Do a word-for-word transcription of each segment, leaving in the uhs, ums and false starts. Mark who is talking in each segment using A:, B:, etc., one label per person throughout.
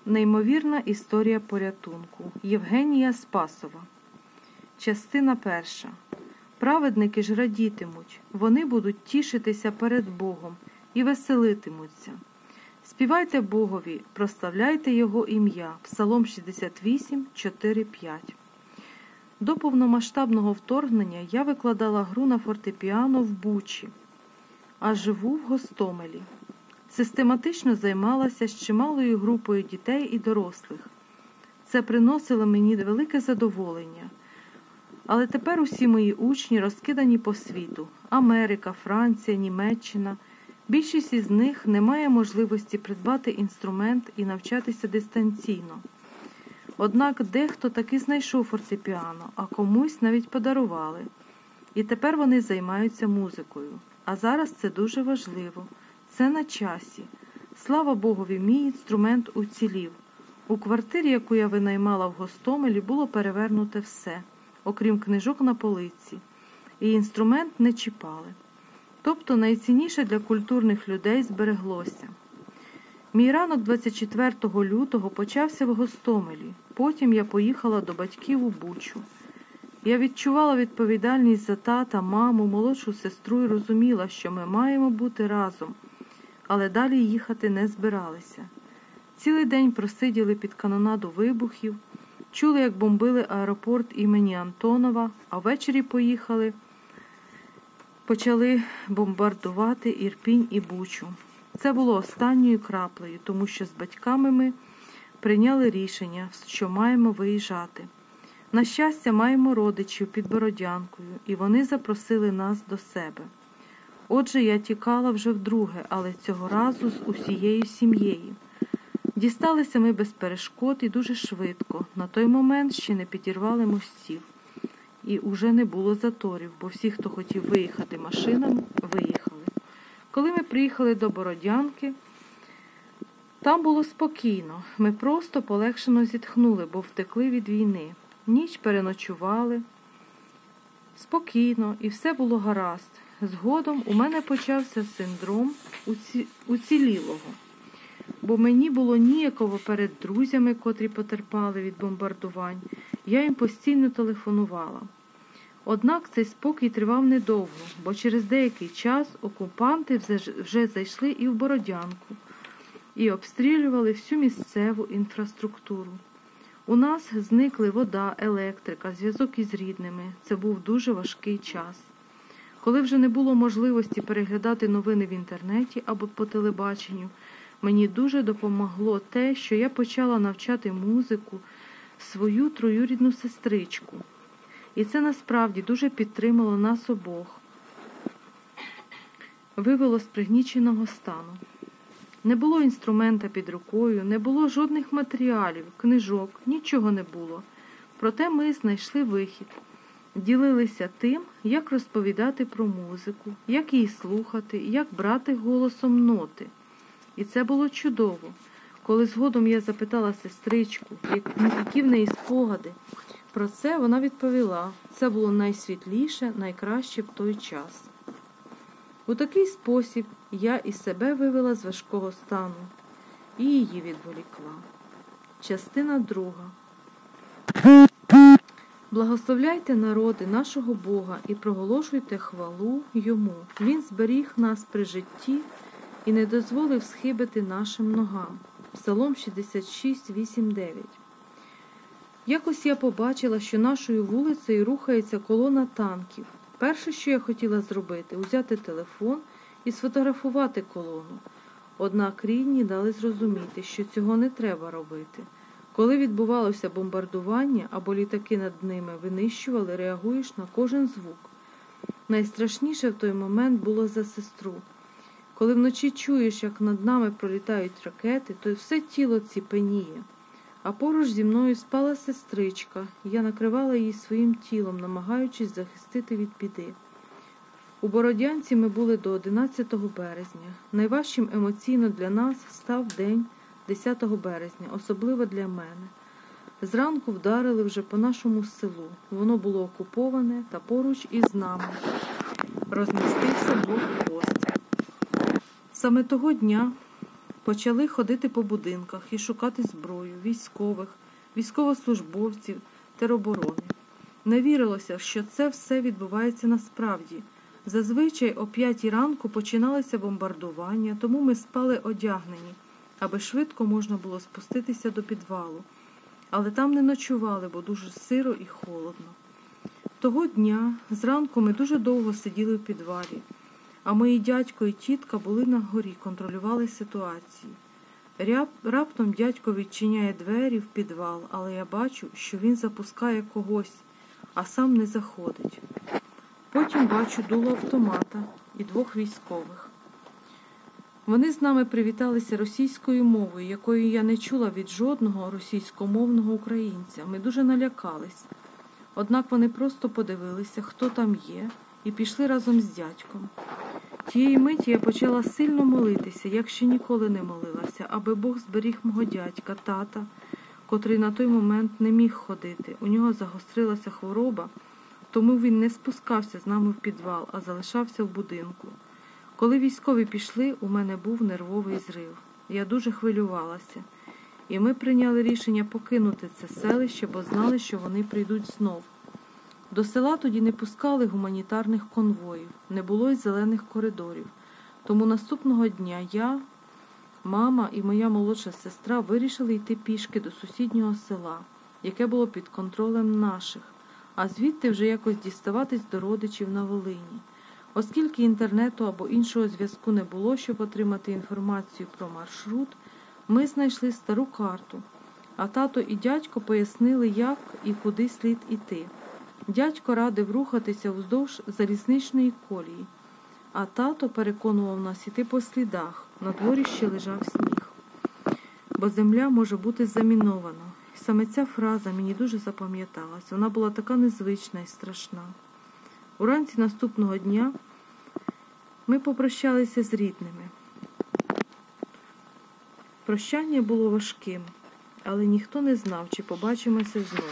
A: Неймовірна історія порятунку. Євгенія Спасова. Частина перша. Праведники ж радітимуть, вони будуть тішитися перед Богом і веселитимуться. Співайте Богові, прославляйте Його ім'я. Псалом шістдесят вісім, чотири, п'ять. До повномасштабного вторгнення я викладала гру на фортепіано в Бучі, а живу в Гостомелі. Систематично займалася з чималою групою дітей і дорослих. Це приносило мені велике задоволення. Але тепер усі мої учні розкидані по світу. Америка, Франція, Німеччина. Більшість із них не має можливості придбати інструмент і навчатися дистанційно. Однак дехто таки знайшов фортепіано, а комусь навіть подарували. І тепер вони займаються музикою. А зараз це дуже важливо. Це на часі. Слава Богові, мій інструмент уцілів. У квартирі, яку я винаймала в Гостомелі, було перевернуте все, окрім книжок на полиці. І інструмент не чіпали. Тобто найцінніше для культурних людей збереглося. Мій ранок двадцять четвертого лютого почався в Гостомелі. Потім я поїхала до батьків у Бучу. Я відчувала відповідальність за тата, маму, молодшу сестру і розуміла, що ми маємо бути разом. Але далі їхати не збиралися. Цілий день просиділи під канонаду вибухів, чули, як бомбили аеропорт імені Антонова, а ввечері поїхали, почали бомбардувати Ірпінь і Бучу. Це було останньою краплею, тому що з батьками ми прийняли рішення, що маємо виїжджати. На щастя, маємо родичів під Бородянкою, і вони запросили нас до себе. Отже, я тікала вже вдруге, але цього разу з усією сім'єю. Дісталися ми без перешкод і дуже швидко. На той момент ще не підірвали мостів. І уже не було заторів, бо всі, хто хотів виїхати машинами, виїхали. Коли ми приїхали до Бородянки, там було спокійно. Ми просто полегшено зітхнули, бо втекли від війни. Ніч переночували. Спокійно, і все було гаразд. Згодом у мене почався синдром уці... уцілілого, бо мені було ніяково перед друзями, котрі потерпали від бомбардувань. Я їм постійно телефонувала. Однак цей спокій тривав недовго, бо через деякий час окупанти вже зайшли і в Бородянку, і обстрілювали всю місцеву інфраструктуру. У нас зникли вода, електрика, зв'язок із рідними. Це був дуже важкий час. Коли вже не було можливості переглядати новини в інтернеті або по телебаченню, мені дуже допомогло те, що я почала навчати музику свою троюрідну сестричку. І це насправді дуже підтримало нас обох. Вивело з пригніченого стану. Не було інструмента під рукою, не було жодних матеріалів, книжок, нічого не було. Проте ми знайшли вихід. Ділилися тим, як розповідати про музику, як її слухати, як брати голосом ноти. І це було чудово. Коли згодом я запитала сестричку, які в неї спогади про це, вона відповіла, це було найсвітліше, найкраще в той час. У такий спосіб я і себе вивела з важкого стану і її відволікла. Частина друга. Благословляйте народи нашого Бога і проголошуйте хвалу Йому. Він зберіг нас при житті і не дозволив схибити нашим ногам. Псалом шістдесят шість, вісім, дев'ять. Якось я побачила, що нашою вулицею рухається колона танків. Перше, що я хотіла зробити – узяти телефон і сфотографувати колону. Однак рідні дали зрозуміти, що цього не треба робити. Коли відбувалося бомбардування або літаки над ними винищували, реагуєш на кожен звук. Найстрашніше в той момент було за сестру. Коли вночі чуєш, як над нами пролітають ракети, то все тіло ціпеніє. А поруч зі мною спала сестричка, і я накривала її своїм тілом, намагаючись захистити від біди. У Бородянці ми були до одинадцятого березня. Найважчим емоційно для нас став день десятого березня, особливо для мене. Зранку вдарили вже по нашому селу. Воно було окуповане, та поруч із нами розмістився блокпост. Саме того дня Почали ходити по будинках і шукати зброю, військових, військовослужбовців, тероборони. Не вірилося, що це все відбувається насправді. Зазвичай о п'ятій ранку починалися бомбардування, тому ми спали одягнені, аби швидко можна було спуститися до підвалу. Але там не ночували, бо дуже сиро і холодно. Того дня зранку ми дуже довго сиділи в підвалі, а мої дядько і тітка були на горі, контролювали ситуацію. Ряп, раптом дядько відчиняє двері в підвал, але я бачу, що він запускає когось, а сам не заходить. Потім бачу дуло автомата і двох військових. Вони з нами привіталися російською мовою, якої я не чула від жодного російськомовного українця. Ми дуже налякались. Однак вони просто подивилися, хто там є, і пішли разом з дядьком. Тієї миті я почала сильно молитися, як ще ніколи не молилася, аби Бог зберіг мого дядька, тата, котрий на той момент не міг ходити. У нього загострилася хвороба, тому він не спускався з нами в підвал, а залишався в будинку. Коли військові пішли, у мене був нервовий зрив. Я дуже хвилювалася. І ми прийняли рішення покинути це селище, бо знали, що вони прийдуть знов. До села тоді не пускали гуманітарних конвоїв, не було й зелених коридорів. Тому наступного дня я, мама і моя молодша сестра вирішили йти пішки до сусіднього села, яке було під контролем наших, а звідти вже якось діставатись до родичів на Волині. Оскільки інтернету або іншого зв'язку не було, щоб отримати інформацію про маршрут, ми знайшли стару карту, а тато і дядько пояснили, як і куди слід іти. Дядько радив рухатися вздовж залізничної колії, а тато переконував нас іти по слідах, на дворі ще лежав сніг. Бо земля може бути замінована. Саме ця фраза мені дуже запам'яталась, вона була така незвична і страшна. Уранці наступного дня ми попрощалися з рідними. Прощання було важким, але ніхто не знав, чи побачимося знову.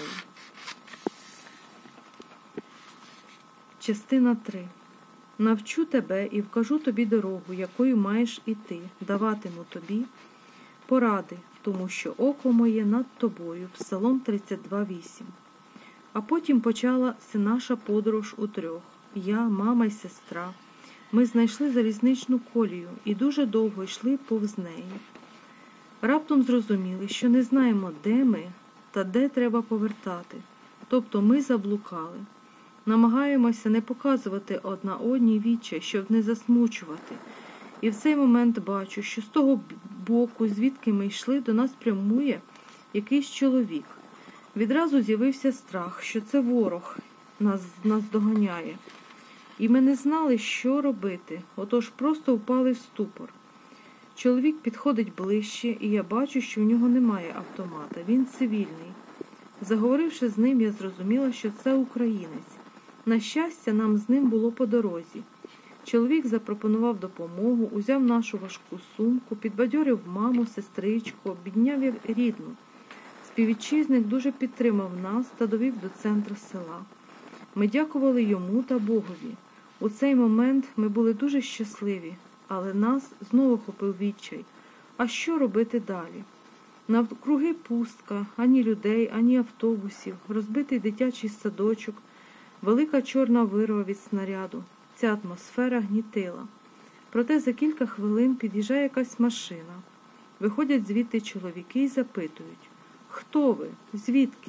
A: Частина три. Навчу тебе і вкажу тобі дорогу, якою маєш іти, даватиму тобі поради, тому що око моє над тобою. Псалом тридцять два вісім. А потім почалася наша подорож у трьох. Я, мама й сестра. Ми знайшли залізничну колію і дуже довго йшли повз неї. Раптом зрозуміли, що не знаємо, де ми та де треба повертати. Тобто ми заблукали. Намагаємося не показувати одна одній відчай, щоб не засмучувати. І в цей момент бачу, що з того боку, звідки ми йшли, до нас прямує якийсь чоловік. Відразу з'явився страх, що це ворог нас, нас доганяє. І ми не знали, що робити, отож просто впали в ступор. Чоловік підходить ближче, і я бачу, що в нього немає автомата, він цивільний. Заговоривши з ним, я зрозуміла, що це українець. На щастя, нам з ним було по дорозі. Чоловік запропонував допомогу, узяв нашу важку сумку, підбадьорив маму, сестричку, обідняв рідну. Співвітчизник дуже підтримав нас та довів до центру села. Ми дякували йому та Богові. У цей момент ми були дуже щасливі, але нас знову хопив відчай. А що робити далі? Навкруги пустка, ані людей, ані автобусів, розбитий дитячий садочок, велика чорна вирва від снаряду. Ця атмосфера гнітила. Проте за кілька хвилин під'їжджає якась машина. Виходять звідти чоловіки і запитують: «Хто ви? Звідки?»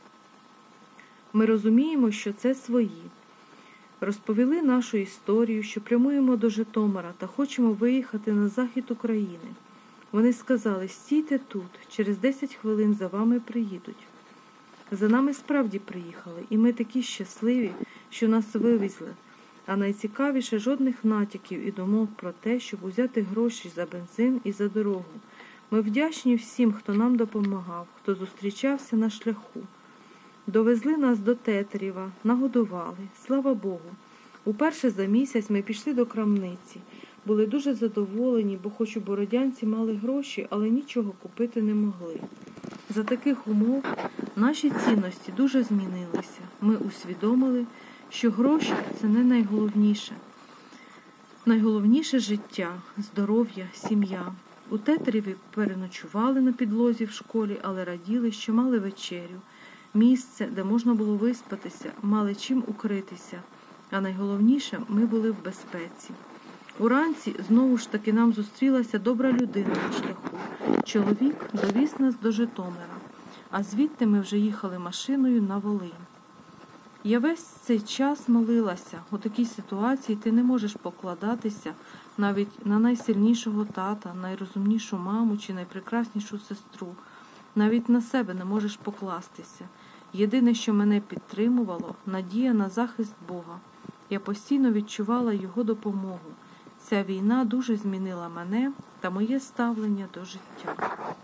A: Ми розуміємо, що це свої. Розповіли нашу історію, що прямуємо до Житомира та хочемо виїхати на захід України. Вони сказали: «Стійте тут, через десять хвилин за вами приїдуть». За нами справді приїхали, і ми такі щасливі, що нас вивезли. А найцікавіше, жодних натяків і думок про те, щоб узяти гроші за бензин і за дорогу. Ми вдячні всім, хто нам допомагав, хто зустрічався на шляху. Довезли нас до Тетерєва, нагодували. Слава Богу. Уперше за місяць ми пішли до крамниці. Були дуже задоволені, бо хоч у бородянці мали гроші, але нічого купити не могли. За таких умов наші цінності дуже змінилися. Ми усвідомили, що гроші – це не найголовніше. Найголовніше – життя, здоров'я, сім'я. У Тетереві переночували на підлозі в школі, але раділи, що мали вечерю, місце, де можна було виспатися, мали чим укритися, а найголовніше – ми були в безпеці. Уранці знову ж таки нам зустрілася добра людина на шляху. Чоловік довіз нас до Житомира, а звідти ми вже їхали машиною на Волинь. Я весь цей час молилася. У такій ситуації ти не можеш покладатися навіть на найсильнішого тата, найрозумнішу маму чи найпрекраснішу сестру. Навіть на себе не можеш покластися. Єдине, що мене підтримувало – надія на захист Бога. Я постійно відчувала Його допомогу. Ця війна дуже змінила мене та моє ставлення до життя.